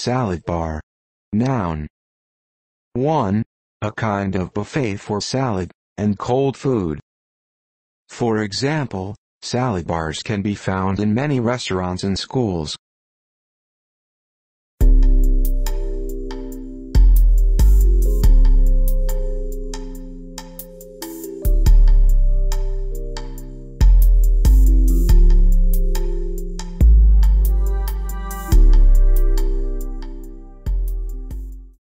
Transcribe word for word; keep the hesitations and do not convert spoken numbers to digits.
salad bar. Noun. one. A kind of buffet for salad and cold food. For example, salad bars can be found in many restaurants and schools.